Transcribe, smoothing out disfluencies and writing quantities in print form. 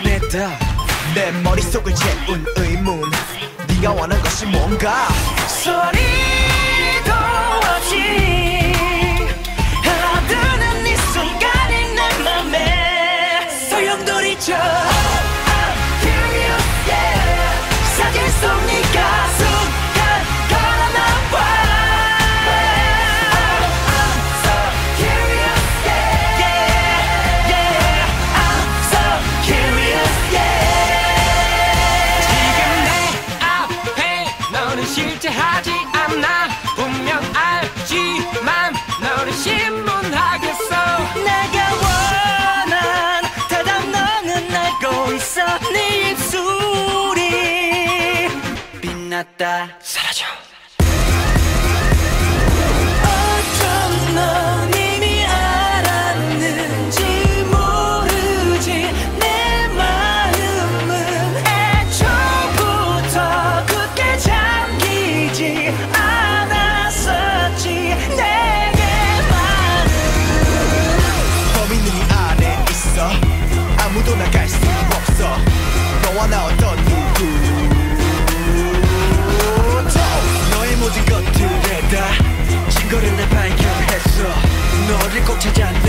꺼냈다. 내 머릿속을 채운 의문, 네가 원한 것이 뭔가. 소리도 없이 흘러드는 이 순간이 내 맘에 소용돌이쳐. Curious, yeah. 사진 속 네가 순간 걸어나와. I'm so curious, yeah. Yeah, yeah. I'm so curious, yeah. 지금 내 앞에 너는 실제 하지 않아. 분명 알지만 너를 신문하겠어. 내가 원한 대답 너는 알고 있어. 네 입술이 빛났다 사라져. 어쩜 넌 이미 알았는지 모르지. 내 마음은 애초부터 굳게 잠기지 않았었지. 내게만은 범인은 이 안에 있어. 아무도 나갈 수 없어. 너와 나 어떤 누구도 너의 모든 것들에 다 증거를 내 발견했어. 너를 꼭 찾아